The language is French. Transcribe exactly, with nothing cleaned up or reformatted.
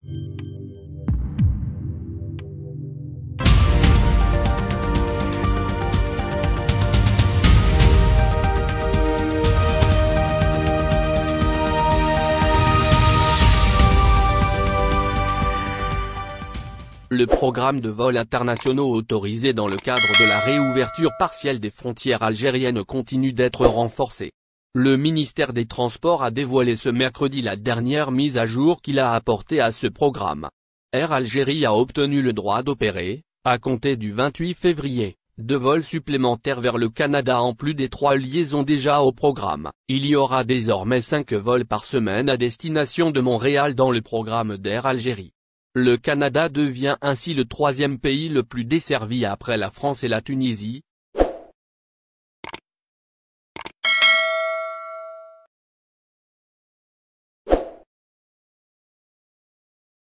Le programme de vols internationaux autorisés dans le cadre de la réouverture partielle des frontières algériennes continue d'être renforcé. Le ministère des Transports a dévoilé ce mercredi la dernière mise à jour qu'il a apportée à ce programme. Air Algérie a obtenu le droit d'opérer, à compter du vingt-huit février, deux vols supplémentaires vers le Canada en plus des trois liaisons déjà au programme. Il y aura désormais cinq vols par semaine à destination de Montréal dans le programme d'Air Algérie. Le Canada devient ainsi le troisième pays le plus desservi après la France et la Tunisie,